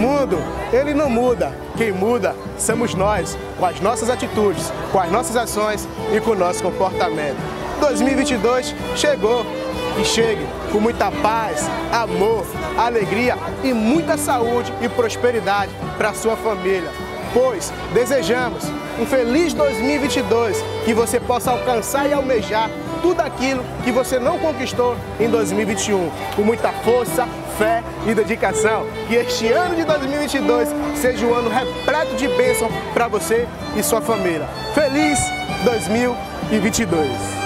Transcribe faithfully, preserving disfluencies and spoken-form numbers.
mundo, ele não muda. Quem muda somos nós, com as nossas atitudes, com as nossas ações e com o nosso comportamento. dois mil e vinte e dois chegou e chegue com muita paz, amor, alegria e muita saúde e prosperidade para a sua família. Pois desejamos um feliz dois mil e vinte e dois, que você possa alcançar e almejar tudo aquilo que você não conquistou em dois mil e vinte e um, com muita força, fé e dedicação. Que este ano de dois mil e vinte e dois seja um ano repleto de bênção para você e sua família. Feliz dois mil e vinte e dois!